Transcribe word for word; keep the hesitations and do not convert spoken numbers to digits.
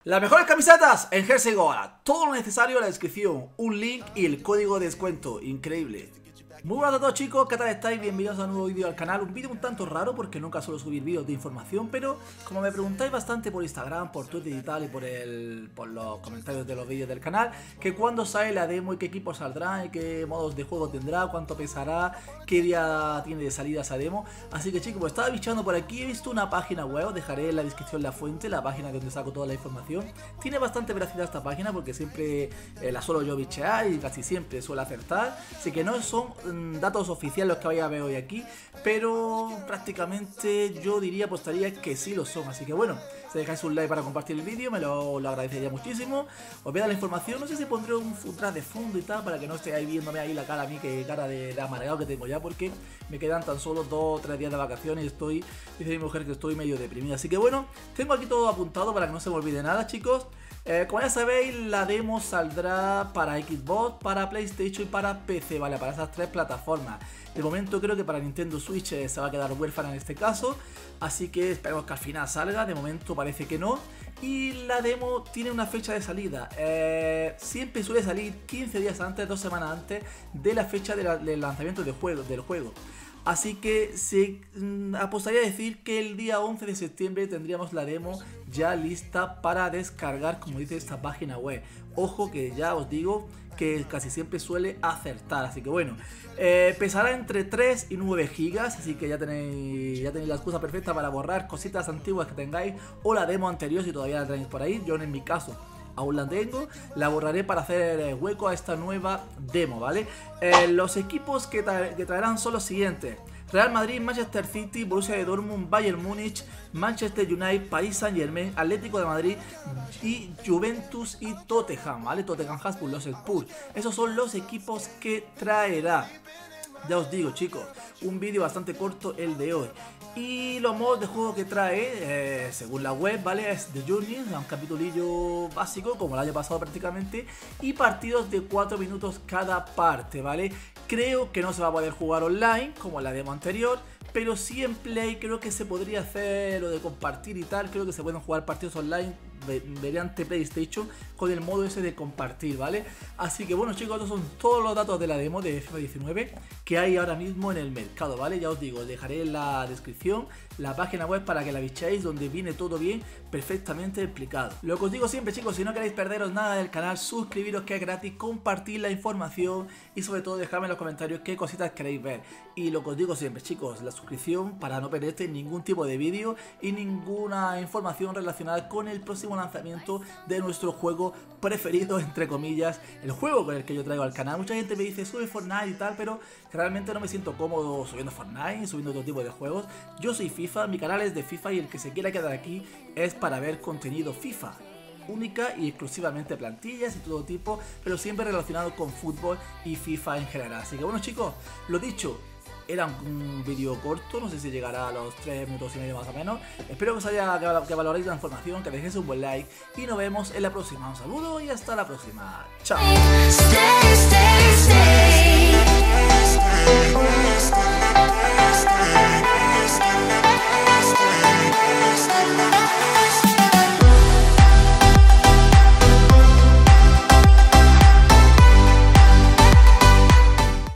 Las mejores camisetas en Jersey Goa. Todo lo necesario en la descripción. Un link y el código de descuento. Increíble. Muy buenas a todos, chicos, ¿qué tal estáis? Bienvenidos a un nuevo vídeo al canal. Un vídeo un tanto raro porque nunca suelo subir vídeos de información, pero como me preguntáis bastante por Instagram, por Twitter y tal, y por el por los comentarios de los vídeos del canal, que cuándo sale la demo y qué equipos saldrán y qué modos de juego tendrá, cuánto pesará, qué día tiene de salida esa demo. Así que, chicos, pues estaba bichando por aquí, he visto una página web, os dejaré en la descripción la fuente, la página donde saco toda la información. Tiene bastante veracidad esta página porque siempre eh, la suelo yo bichear y casi siempre suele acertar, así que no son datos oficiales los que vais a ver hoy aquí, pero prácticamente yo diría, apostaría que sí lo son. Así que bueno, si dejáis un like para compartir el vídeo, me lo, lo agradecería muchísimo. Os voy a dar la información, no sé si pondré un footage de fondo y tal, para que no estéis viéndome ahí la cara a mí, que cara de, de amargado que tengo ya, porque me quedan tan solo dos o tres días de vacaciones y estoy, dice mi mujer que estoy medio deprimido. Así que bueno, tengo aquí todo apuntado para que no se me olvide nada, chicos. Eh, como ya sabéis, la demo saldrá para Xbox, para PlayStation y para P C, ¿vale? Para esas tres plataformas. De momento creo que para Nintendo Switch eh, se va a quedar huérfana en este caso, así que esperemos que al final salga. De momento parece que no. Y la demo tiene una fecha de salida. Eh, siempre suele salir quince días antes, dos semanas antes de la fecha de la, del lanzamiento del juego, del juego. Así que se mm, apostaría a decir que el día once de septiembre tendríamos la demo ya lista para descargar, como dice esta página web. Ojo que ya os digo que casi siempre suele acertar, así que bueno, eh, pesará entre tres y nueve gigas, así que ya tenéis, ya tenéis la excusa perfecta para borrar cositas antiguas que tengáis o la demo anterior si todavía la tenéis por ahí. Yo en mi caso aún la tengo, la borraré para hacer hueco a esta nueva demo, ¿vale? Eh, los equipos que, tra que traerán son los siguientes: Real Madrid, Manchester City, Borussia de Dortmund, Bayern Múnich, Manchester United, Paris Saint Germain, Atlético de Madrid y Juventus y Tottenham, ¿vale? Tottenham Hotspur, los Spurs. Esos son los equipos que traerá. Ya os digo, chicos, un vídeo bastante corto el de hoy. Y los modos de juego que trae, eh, según la web, ¿vale? Es The Journey, un capitulillo básico, como el año pasado prácticamente, y partidos de cuatro minutos cada parte, ¿vale? Creo que no se va a poder jugar online, como en la demo anterior, pero sí en Play creo que se podría hacer lo de compartir y tal. Creo que se pueden jugar partidos online mediante PlayStation con el modo ese de compartir, ¿vale? Así que bueno, chicos, estos son todos los datos de la demo de FIFA diecinueve que hay ahora mismo en el mercado, ¿vale? Ya os digo, os dejaré en la descripción la página web para que la bichéis, donde viene todo bien, perfectamente explicado. Lo que os digo siempre, chicos, si no queréis perderos nada del canal, suscribiros, que es gratis, compartir la información y sobre todo dejadme en los comentarios qué cositas queréis ver. Y lo que os digo siempre, chicos, la suscripción para no perderte ningún tipo de vídeo y ninguna información relacionada con el próximo lanzamiento de nuestro juego preferido, entre comillas, el juego con el que yo traigo al canal. Mucha gente me dice sube Fortnite y tal, pero realmente no me siento cómodo subiendo Fortnite, subiendo otro tipo de juegos. Yo soy FIFA, mi canal es de FIFA y el que se quiera quedar aquí es para ver contenido FIFA, única y exclusivamente plantillas y todo tipo, pero siempre relacionado con fútbol y FIFA en general. Así que bueno, chicos, lo dicho, era un vídeo corto, no sé si llegará a los tres minutos y medio más o menos. Espero que os haya, que valoréis la información, que dejéis un buen like y nos vemos en la próxima. Un saludo y hasta la próxima. Chao.